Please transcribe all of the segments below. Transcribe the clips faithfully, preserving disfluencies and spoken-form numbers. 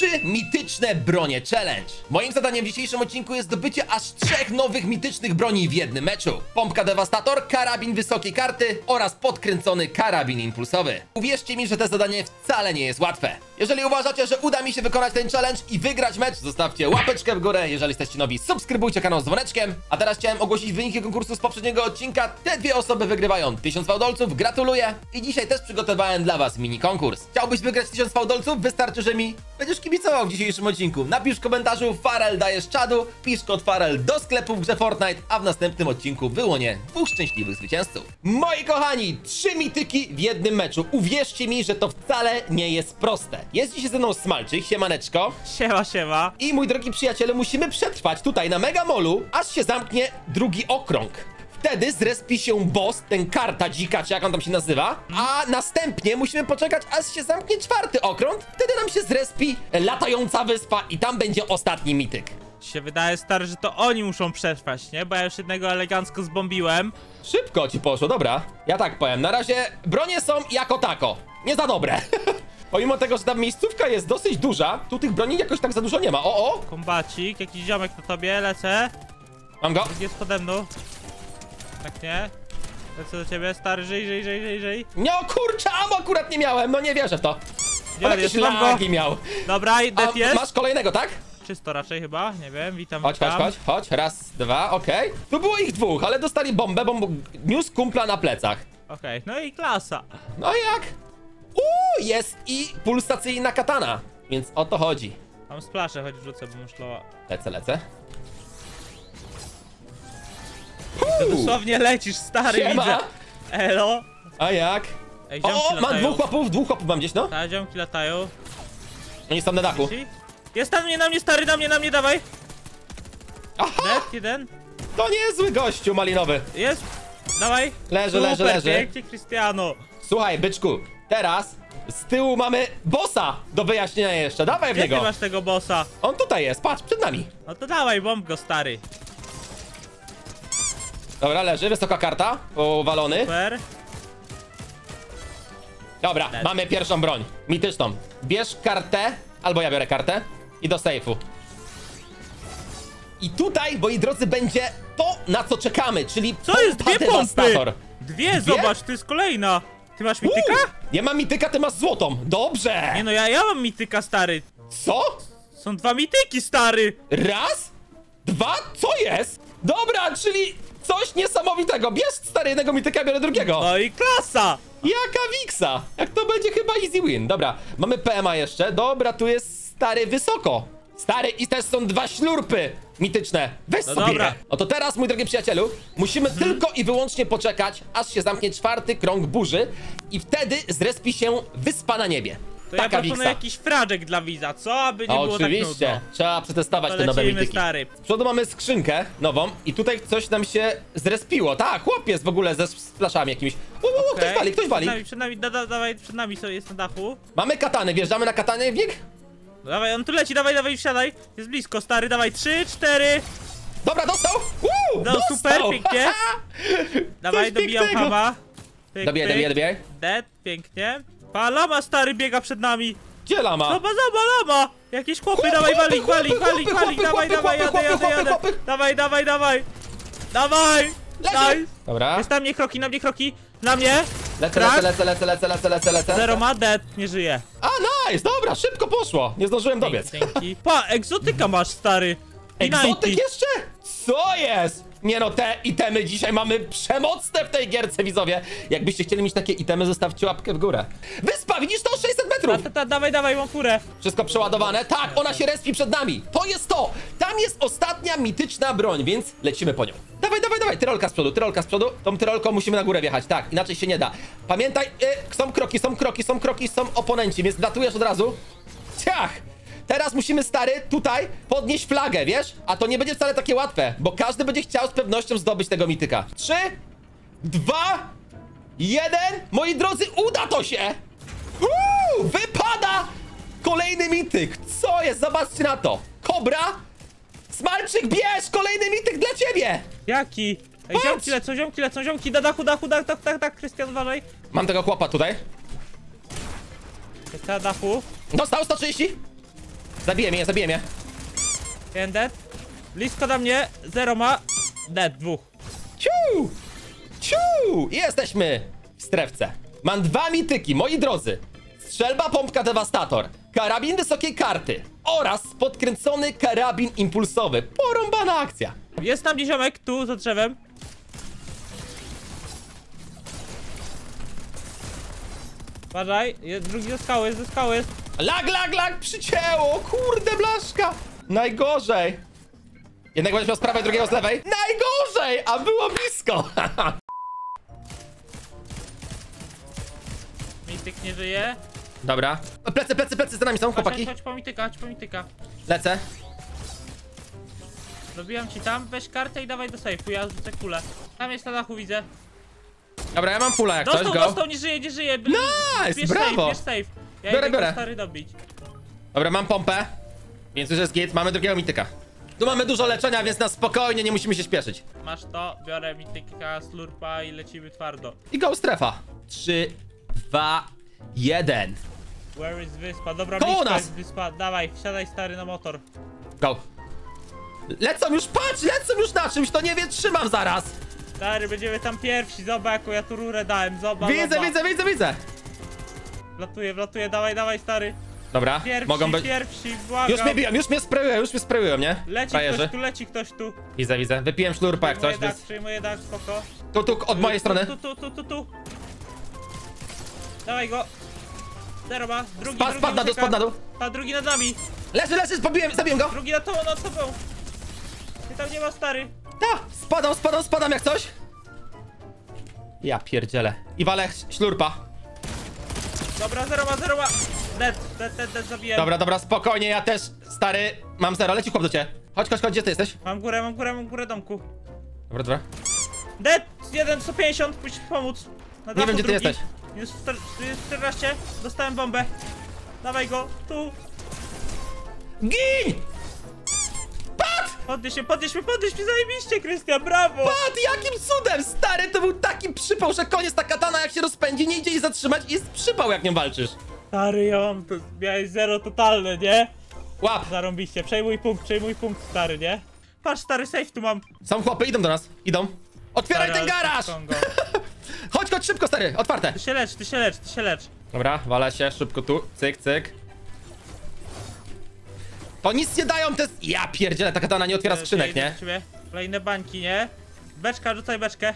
Trzy mityczne bronie challenge. Moim zadaniem w dzisiejszym odcinku jest zdobycie aż trzech nowych mitycznych broni w jednym meczu. Pompka Devastator, karabin wysokiej karty oraz podkręcony karabin impulsowy. Uwierzcie mi, że to zadanie wcale nie jest łatwe. Jeżeli uważacie, że uda mi się wykonać ten challenge i wygrać mecz, zostawcie łapeczkę w górę. Jeżeli jesteście nowi, subskrybujcie kanał z dzwoneczkiem. A teraz chciałem ogłosić wyniki konkursu z poprzedniego odcinka. Te dwie osoby wygrywają tysiąc fałdolców, gratuluję. I dzisiaj też przygotowałem dla was mini konkurs. Chciałbyś wygrać tysiąc fałdolców? Wystarczy, że mi będziesz kibicował w dzisiejszym odcinku. Napisz w komentarzu Farel dajesz czadu, pisz kod Farel do sklepu w grze Fortnite, a w następnym odcinku wyłonię dwóch szczęśliwych zwycięzców. Moi kochani, trzy mityki w jednym meczu. Uwierzcie mi, że to wcale nie jest proste. Jest dzisiaj ze mną Smalczyk, siemaneczko. Siema, siema. I mój drogi przyjacielu, musimy przetrwać tutaj na Mega Mallu, aż się zamknie drugi okrąg. Wtedy zrespi się boss, ten karta dzika, czy jak on tam się nazywa, a następnie musimy poczekać, aż się zamknie czwarty okrąg. Wtedy nam się zrespi latająca wyspa i tam będzie ostatni mityk. Się wydaje, stary, że to oni muszą przetrwać, nie? Bo ja już jednego elegancko zbombiłem. Szybko ci poszło, dobra. Ja tak powiem, na razie bronie są jako tako. Nie za dobre. Pomimo tego, że ta miejscówka jest dosyć duża, tu tych broni jakoś tak za dużo nie ma. O, o! Kombacik, jakiś ziomek na tobie, lecę. Mam go. Jest pode mną. Tak nie? Lecę do ciebie, stary, żyj, żyj, żyj, żyj, żyj. Nie, o kurczę, amo akurat nie miałem, no nie wierzę w to. Gdzie On on jakieś jest? Mam go. lagi miał. Dobra, i A, dead jest. masz kolejnego, tak? Czysto raczej chyba, nie wiem, witam, Chodź, witam. chodź, chodź, chodź, raz, dwa, okej. Okay. Tu było ich dwóch, ale dostali bombę, bo niósł kumpla na plecach. Okej, no i klasa. No jak? Uuu, jest i pulsacyjna katana, więc o to chodzi. Mam splaszę, choć wrzucę, bo muszlowa. Lecę, lecę. Ty dosłownie lecisz, stary, Siema. widzę. Elo. A jak? Ej, ziomki O, mam latają. dwóch chłopów, dwóch chłopów mam gdzieś, no. Ta, ziomki latają. Oni są na dachu. Jest na mnie, na mnie, stary, na mnie, na mnie, dawaj. Aha, Dead, jeden. to niezły gościu malinowy. Jest. Dawaj. Leży, Super, leży, leży. pięknie, Cristiano. Słuchaj, byczku, teraz z tyłu mamy bossa do wyjaśnienia jeszcze. Dawaj w Gdzie ty niego. masz tego bossa? On tutaj jest, patrz, przed nami. No to dawaj, bomb go, stary. Dobra, leży, wysoka karta, powalony. Super. Dobra, Leży. mamy pierwszą broń, mityczną. Bierz kartę, albo ja biorę kartę i do sejfu. I tutaj, moi drodzy, będzie to, na co czekamy, czyli Co jest? pompa Dwie pompy! Devastator. Dwie, Dwie? zobacz, to jest kolejna. Ty masz mityka? Uuu, nie mam mityka, ty masz złotą. Dobrze. Nie no, ja, ja mam mityka, stary. Co? Są dwa mityki, stary. Raz? Dwa? Co jest? Dobra, czyli coś niesamowitego. Bierz stary jednego mityka, biorę drugiego. No i klasa. Jaka wiksa! Jak to będzie chyba easy win. Dobra, mamy P M A jeszcze. Dobra, tu jest stary wysoko. Stary, i też są dwa ślurpy mityczne. Weź No sobie dobra. je. Oto teraz, mój drogi przyjacielu, musimy Mhm. tylko i wyłącznie poczekać, aż się zamknie czwarty krąg burzy i wtedy zrespi się wyspa na niebie. To ja Taka proponuję wiksa. jakiś frażek dla widza, co? Aby nie A było oczywiście, tak nudno. trzeba przetestować To te nowe lecimy, mityki. stary. Z przodu mamy skrzynkę nową i tutaj coś nam się zrespiło. Tak, chłop jest w ogóle ze splaszami jakimiś. U, u, u, ktoś Okej. wali, ktoś wali. Przed nami, przed nami, da, da, dawaj, przed nami sobie jest na dachu. Mamy katany, wjeżdżamy na katany w nich? No dawaj, on tu leci, dawaj, dawaj, wsiadaj. Jest blisko, stary, dawaj, trzy, cztery. Dobra, dostał! Uuu, No dostał! super, pięknie. Dawaj, Coś dobijam pięknego. hama. Pyk, Dobijaj, pyk. dobijaj, dobijaj. Dead, pięknie. Pa, lama, stary, biega przed nami. Gdzie lama? Zobacz, zobacz, lama. Jakieś chłopy, Chłopy, dawaj, chłopy, walik, walik, chłopy, walik, chłopy, walik, chłopy, dawaj, dawaj, chłopy, jadę, chłopy, jadę, chłopy, jadę. chłopy. Dawaj, dawaj, dawaj. Dawaj. Leży. Nice. Dobra, Jest na mnie kroki, na mnie kroki. Na mnie. lecę, Krak. lecę, lecę, lecę, lecę, lecę, lecę. Zero ma, dead, nie żyje. A, nice, dobra, szybko poszło. Nie zdążyłem dobiec. Dzięki. Pa, egzotyka masz, stary. Egzotyk dziewięćdziesiąt. jeszcze? Co jest? Nie no, te itemy dzisiaj mamy przemocne w tej gierce, widzowie. Jakbyście chcieli mieć takie itemy, zostawcie łapkę w górę. Wyspa, widzisz to? sześćset metrów. Ta, ta, ta, dawaj, dawaj, mam furę. Wszystko przeładowane. Tak, ona się respi przed nami. To jest to. Tam jest ostatnia mityczna broń, więc lecimy po nią. Dawaj, dawaj, dawaj. Tyrolka z przodu, tyrolka z przodu. Tą tyrolką musimy na górę wjechać. Tak, inaczej się nie da. Pamiętaj, y, są kroki, są kroki, są kroki, są oponenci, więc latujesz od razu. Ciach. Teraz musimy, stary, tutaj podnieść flagę, wiesz? A to nie będzie wcale takie łatwe, bo każdy będzie chciał z pewnością zdobyć tego mityka. Trzy, dwa, jeden. Moi drodzy, uda to się! Uuu, wypada kolejny mityk. Co jest? Zobaczcie na to. Kobra. Smalczyk, bierz kolejny mityk dla ciebie. Jaki? Ej, Patrz! ziomki lecą, ziomki lecą, ziomki, da dachu, dachu, dach, tak, tak, tak, Krystian, uważaj. Mam tego chłopa tutaj. Jest na dachu. Dostał sto trzydzieści. Zabiję mnie, zabiję mnie. Jeden dead. Blisko do mnie. Zero ma. Dead, dwóch. Ciu! Ciu! Jesteśmy w strefce. Mam dwa mityki, moi drodzy. Strzelba, pompka, dewastator. Karabin wysokiej karty. Oraz podkręcony karabin impulsowy. Porąbana akcja. Jest tam gdzieś ziomek, tu za drzewem. Uważaj, jest drugi ze skały, jest ze skały jest. Lag, lag, lag, przycięło. Kurde, blaszka. Najgorzej. Jednego będziesz miał z prawej, drugiego z lewej. Najgorzej, a było blisko. Mityk nie żyje. Dobra. Plecy, plecy, plecy, za nami są, Chodź, chłopaki. chodź, chodź po mityka, chodź po mityka. Lecę. Dobijam ci tam, weź kartę i dawaj do sejfu, ja rzucę kulę. Tam jest na dachu, widzę. Dobra, ja mam pula jak coś, Dostał, go. dostał, nie żyje, nie żyje. Bl- Nice, bierz brawo. Safe, bierz safe. Ja Biorę, idę go biorę. stary dobić. Dobra, mam pompę. Więc już jest git, mamy drugiego mityka. Tu mamy dużo leczenia, więc na spokojnie, nie musimy się śpieszyć. Masz to, biorę mityka, slurpa i lecimy twardo. I go strefa. trzy, dwa, jeden. Where is wyspa? Dobra, Koło blisko nas. jest wyspa. Dawaj, wsiadaj stary na motor. Go. Lecą już, patrz, lecą już na czymś, to nie wytrzymam zaraz. Stary, będziemy tam pierwsi, zobacz jaką ja tu rurę dałem, zobacz, Widzę, zobacz. widzę, widzę, widzę. Wlatuję, wlatuję, dawaj, dawaj stary. Dobra, Pierwsi, mogą być... pierwsi, błagam. Już mnie biją, już mnie sprayują, już mnie sprayują, nie? Leci Frajerzy. ktoś tu, leci ktoś tu. Widzę, widzę. Wypiłem szlurpa jak coś, Przyjmuję więc... tak, przyjmuję tak, spoko. Tu, tu, od mojej strony. Tu, tu, tu, tu, tu. Dawaj go. Zero ma, drugi, Spadł, drugi spadł na dół, ucieka. spadł na dół. A drugi nad nami. Leży, leży, pobiłem, zabiłem go. Drugi nad tobą, nad tobą. Ty tam nie ma stary. Ta, spadam, spadam, spadam jak coś. Ja pierdzielę. I walę ślurpa. Dobra, zero ma, zero ma. Dead, dead, dead, dead, zabiję. Dobra, dobra, spokojnie, ja też, stary, mam zero, leci chłop do ciebie. Chodź, chodź, chodź, gdzie ty jesteś? Mam górę, mam górę, mam górę domku. Dobra, dobra. Dead, jeden, sto pięćdziesiąt, pójdź pomóc. Na dachu wiem, gdzie ty drugi. jesteś. Minus czternaście, dostałem bombę. Dawaj go, tu. Gin! Pat! Podnieś się, podnieś mnie, podnieś mnie, zajebiście, Krystian, brawo. Pat, jakim cudem, stary, to był taki przypał, że koniec, ta katana jak się rozpędzi, nie idzie jej zatrzymać i jest przypał jak nią walczysz. Stary, ja mam, to miałeś zero totalne, nie? Łap. Zarąbiście, przejmuj punkt, przejmuj punkt, stary, nie? Patrz, stary, safe tu mam. Są chłopy, idą do nas, idą. Otwieraj Stary, ten ale garaż! Kongo. Chodź, chodź, szybko, stary, otwarte. Ty się lecz, ty się lecz, ty się lecz. Dobra, walę się, szybko tu, cyk, cyk. To nic nie dają, te... Ja pierdzielę, ta katana nie otwiera skrzynek, Idę nie? do ciebie. Kolejne bańki, nie? Beczka, rzucaj beczkę.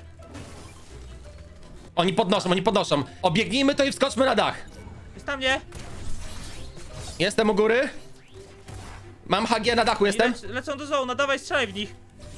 Oni podnoszą, oni podnoszą. Obiegnijmy to i wskoczmy na dach. Jest tam, nie? Jestem u góry. Mam H G na dachu, I jestem. lec lecą do zona, dawaj, strzelaj w nich.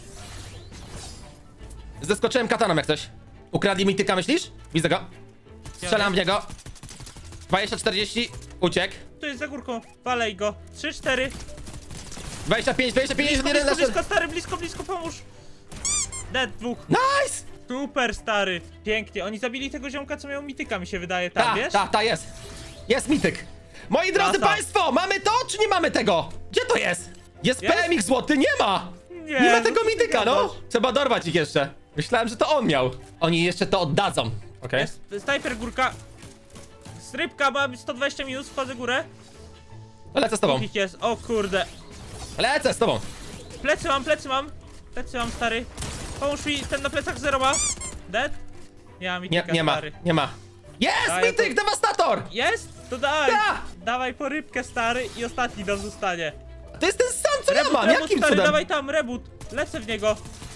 Zeskoczyłem kataną jak coś. Ukradli mi tyka, myślisz? Widzę go. Strzelam w niego. dwadzieścia czterdzieści, uciekł. Tu jest za górką, walej go. trzy, cztery. dwadzieścia pięć, dwadzieścia pięć, Blisko, jeden blisko, na blisko, stary, blisko, blisko, pomóż. Dead, dwóch. Nice! Super, stary. Pięknie, oni zabili tego ziomka, co miał mityka, mi się wydaje, tam, Ta, wiesz? ta, ta jest. Jest mityk. Moi drodzy Klasa. państwo, mamy to czy nie mamy tego? Gdzie to jest? Jest Jest? P M X złoty, nie ma! Nie, Nie ma no tego co ty mityka, no! gadasz? Trzeba dorwać ich jeszcze. Myślałem, że to on miał. Oni jeszcze to oddadzą. Okej. Jest snajper górka. Strybka, ma sto dwadzieścia minut, wchodzę górę. To lecę z tobą. Ich jest, o kurde. Lecę z tobą. Plecy mam, plecy mam. Plecy mam, stary. Pomóż mi, ten na plecach zero ma. Dead? Nie ma Nie, mityka, nie ma, stary. nie ma. Jest A, ja mityk, to- dewastator! Jest? To dawaj. Ta! Dawaj po rybkę, stary, i ostatni nam zostanie. To jest ten sam, co ja Rebut, mam, rebut, jakim stary, cudem? dawaj tam, rebut. Lecę w niego.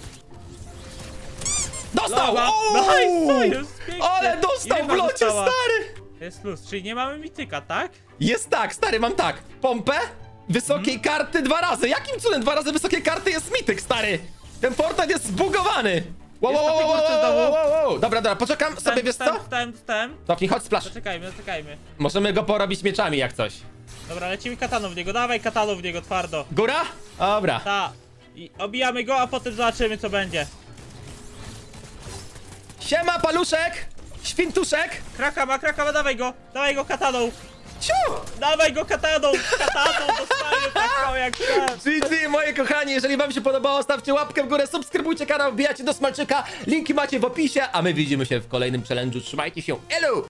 Dostał! Lawa. Uuu! Nice, co jest? Pięknie. Ale I dostał w ryba locie, została. stary! Jest luz, czyli nie mamy mityka, tak? Jest tak, stary, mam tak. Pompę, wysokiej Mhm. karty dwa razy. Jakim cudem dwa razy wysokiej karty jest mityk, stary? Ten portal jest zbugowany. Wow, Jest wow, na wow, wow, figurce wow, znowu. wow, wow. Dobra, dobra, poczekam sobie, wiesz co? Dostałem, dostałem, dostałem. Cofnij, chodź, splash. Zaczekajmy, zaczekajmy. Możemy go porobić mieczami jak coś. Dobra, lecimy kataną w niego, dawaj kataną w niego, twardo. Góra? Dobra. Ta. I obijamy go, a potem zobaczymy co będzie. Siema, paluszek! Świntuszek! Kraka ma, kraka ma, dawaj go, dawaj go kataną. Ciu! Dawaj go kataną, kataną dostaję tak samo jak ten. G G, moi kochani, jeżeli wam się podobało, stawcie łapkę w górę, subskrybujcie kanał, wbijacie do smalczyka, linki macie w opisie, a my widzimy się w kolejnym challenge'u. Trzymajcie się, elu!